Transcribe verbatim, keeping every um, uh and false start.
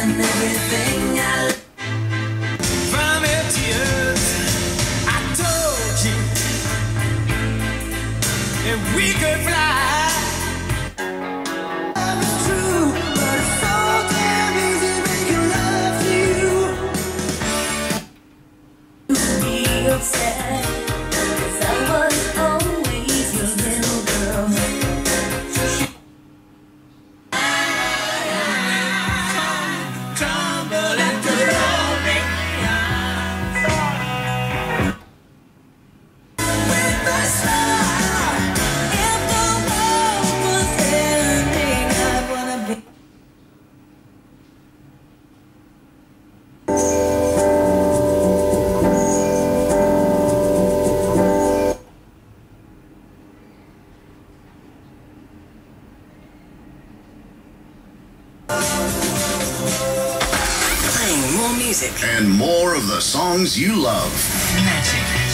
and everything I from your tears. I told you if we could fly. Love is true, but it's so damn easy making love to you. To be upset, 'cause I was always your little girl. And more of the songs you love. Magic.